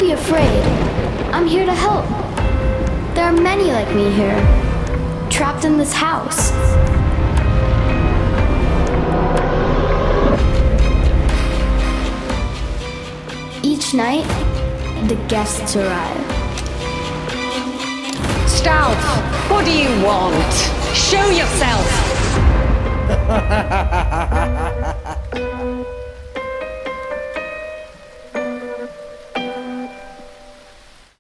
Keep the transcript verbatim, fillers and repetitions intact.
be afraid. I'm here to help. There are many like me here, trapped in this house. Each night, the guests arrive. Stout, what do you want? Show yourself!